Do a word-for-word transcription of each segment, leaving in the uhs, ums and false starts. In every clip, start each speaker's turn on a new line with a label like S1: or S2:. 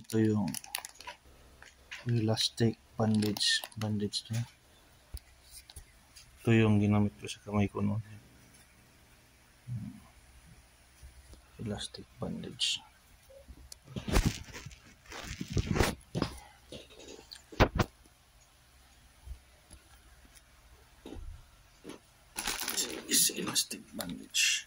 S1: Ito yung elastic bandage. Bandage to. Ito yung ginamit ko sa kamay ko noon. Elastic bandage. This is elastic bandage.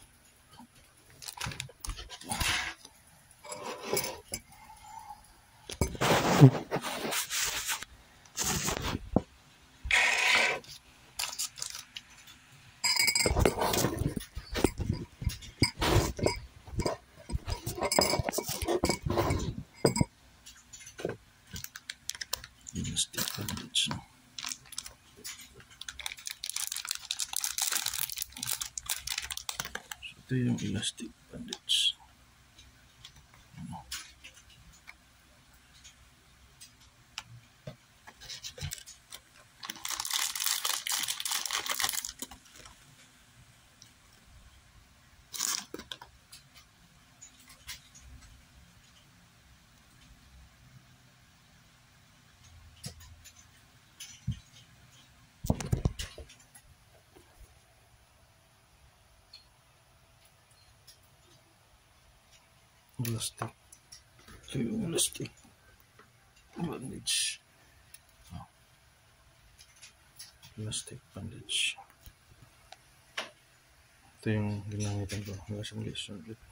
S1: Elastic bandage. So, ito yung elastic bandage. Elastic. So yung elastic bandage. Oh. Elastic bandage. Ito yung ginamitan ko. Hanggang sa muli.